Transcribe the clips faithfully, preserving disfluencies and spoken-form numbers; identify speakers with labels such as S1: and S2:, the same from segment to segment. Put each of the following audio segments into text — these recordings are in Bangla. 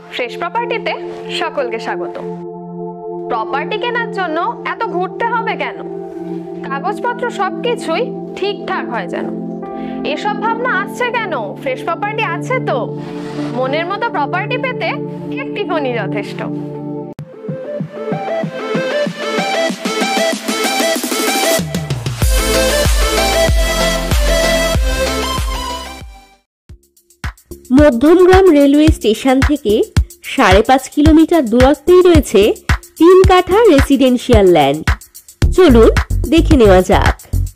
S1: ফ্রেশ প্রপার্টিতে সকলকে স্বাগত। প্রপার্টি কেনার জন্য এত ঘুরতে হবে কেন? কাগজপত্র সবকিছুই ঠিকঠাক হয় যেন। এসব ভাবনা আসছে কেন? ফ্রেশ প্রপার্টি আছে তো। মনের মতো প্রপার্টি পেতে একটি ফোনই যথেষ্ট।
S2: মধ্যমগ্রাম রেলওয়ে স্টেশন থেকে সাড়ে পাঁচ কিলোমিটার দূরত্বেই রয়েছে তিন কাঠা রেসিডেন্সিয়াল ল্যান্ড। চলুন দেখে নেওয়া যাক।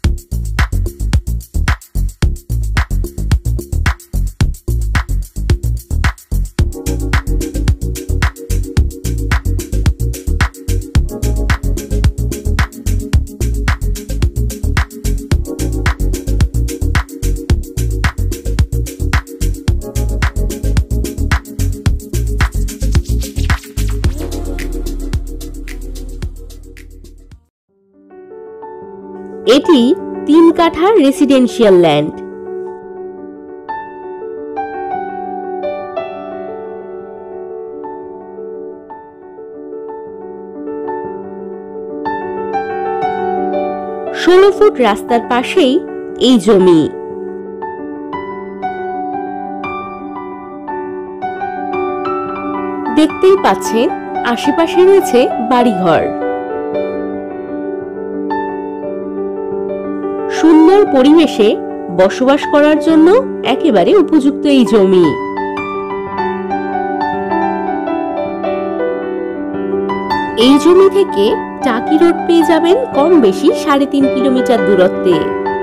S2: এটি তিন কাঠা রেসিডেন্সিয়াল ল্যান্ড। ষোলো ফুট রাস্তার পাশেই এই জমি। দেখতেই পাচ্ছেন আশেপাশে রয়েছে বাড়িঘর। সুন্দর পরিবেশে বসবাস করার জন্য একেবারে উপযুক্ত এই জমি। এই জমি থেকে টাকি রোড পেয়ে যাবেন কম বেশি সাড়ে তিন কিলোমিটার দূরত্বে।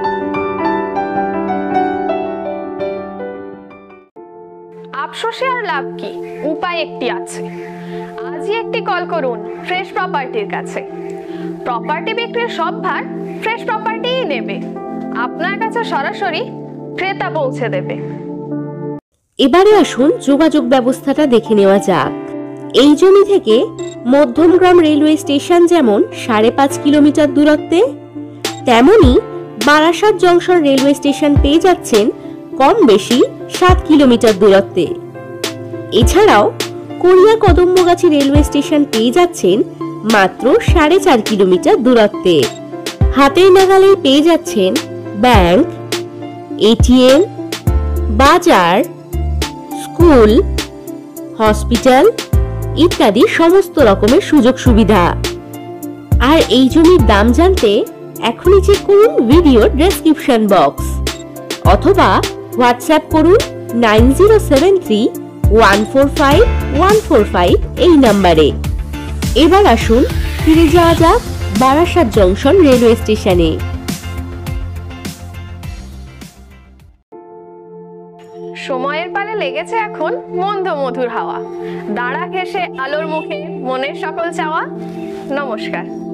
S1: আফসোসে আর লাভ কি, উপায় একটি আছে। আজই একটি কল করুন ফ্রেশ প্রপার্টির কাছে। প্রপার্টি বিক্রির সব ভার ফ্রেশ প্রপার্টিই নেবে, আপনার কাছে সরাসরি ক্রেতা পৌঁছে দেবে।
S2: এবারে আসুন যোগাযোগ ব্যবস্থাটা দেখে নেওয়া যাক। এই জমি থেকে মধ্যমগ্রাম রেলওয়ে স্টেশন যেমন সাড়ে পাঁচ কিলোমিটার দূরত্বে, তেমনি বারাসাত জংশন রেলওয়ে স্টেশন পেয়ে যাচ্ছেন কম বেশি সাত কিলোমিটার দূরত্বে। এছাড়াও কোরিয়া কদম্বগাছি রেলওয়ে স্টেশন পেয়ে যাচ্ছেন মাত্র সাড়ে চার কিলোমিটার দূরত্বে। হাতের নাগালেই পেয়ে যাচ্ছেন ব্যাংক, এটিএম, বাজার, স্কুল, হসপিটাল ইত্যাদি সমস্ত রকমের সুযোগ সুবিধা। আর এই জমির দাম জানতে এখনই চেক করুন ভিডিও ডেসক্রিপশন বক্স অথবা হোয়াটসঅ্যাপ করুন nine zero seven three one four five one four five এই নাম্বারে। এবার আসুন ফিরে যাওয়া যাক বারাসাত জংশন রেলওয়ে স্টেশনে।
S1: সময়ের পালে লেগেছে এখন মন্দ মধুর হাওয়া। দাঁড়া ঘেঁষে আলোর মুখে মনের সকল চাওয়া। নমস্কার।